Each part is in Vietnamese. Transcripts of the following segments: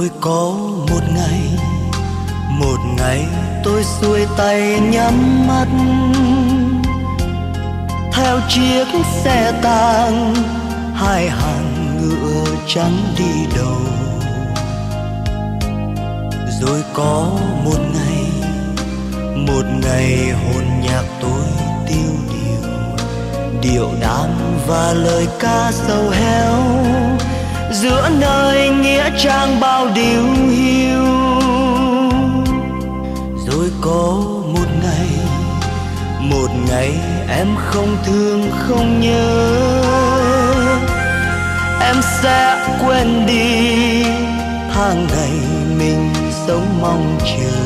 có một ngày tôi xuôi tay nhắm mắt theo chiếc xe tang, hai hàng ngựa trắng đi đầu. Rồi có một ngày hồn nhạc tôi tiêu điều, điệu đàn và lời ca sầu héo giữa nơi nghĩa trang bao điều hiu. Rồi có một ngày em không thương không nhớ, em sẽ quên đi tháng ngày mình sống mong chờ.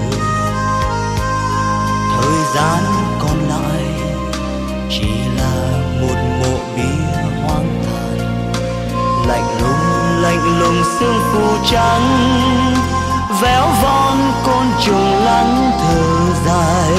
Thời gian còn lại chỉ là một mộ bia hoang tàn, lạnh lùng sương phủ trắng, véo von côn trùng lắng thở dài.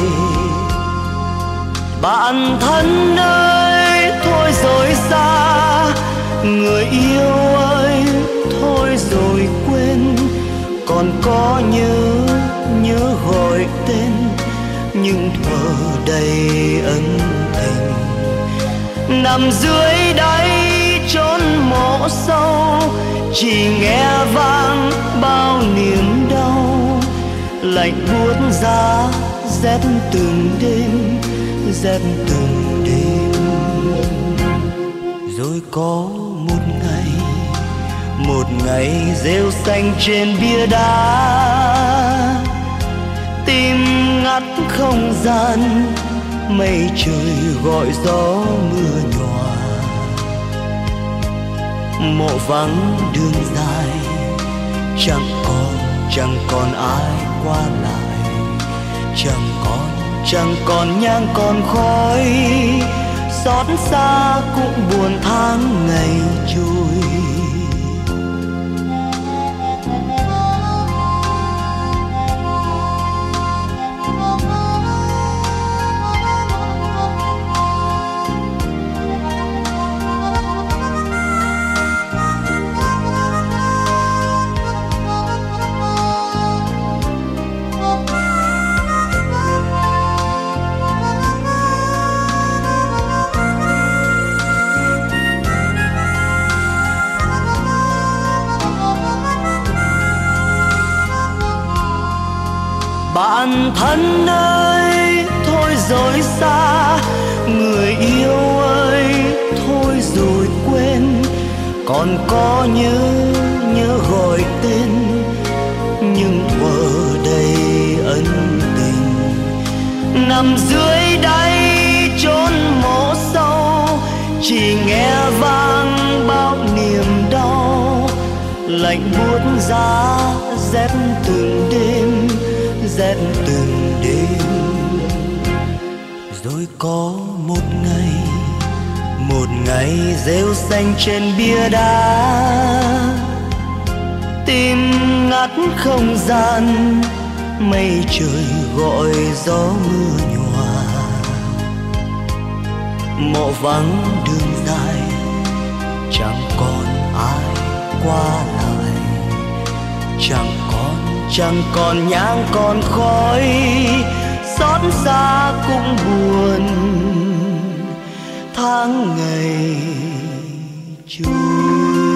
Bạn thân ơi thôi rồi xa, người yêu ơi thôi rồi quên, còn có nhớ gọi tên nhưng thuở đầy ân tình. Nằm dưới đáy chốn mộ sâu, chỉ nghe vang bao niềm đau, lạnh buốt giá rét từng đêm, rét từng đêm. Rồi có một ngày rêu xanh trên bia đá, tim ngắt không gian, mây trời gọi gió mưa nhòa. Mộ vắng đường dài, chẳng còn ai qua lại, chẳng còn nhang còn khói, xót xa cũng buồn tháng ngày trôi. Bạn thân ơi thôi rồi xa, người yêu ơi thôi rồi quên, còn có nhớ gọi tên nhưng thuở đầy ân tình. Nằm dưới đáy chốn mộ sâu, chỉ nghe vang bao niềm đau, lạnh buốt giá rét từng đêm, rét từng đêm. Rồi có một ngày rêu xanh trên bia đá, tim ngắt không gian, mây trời gọi gió mưa nhòa. Mộ vắng đường dài, chẳng còn ai qua lại, chẳng còn nhang còn khói, xót xa cũng buồn tháng ngày trôi.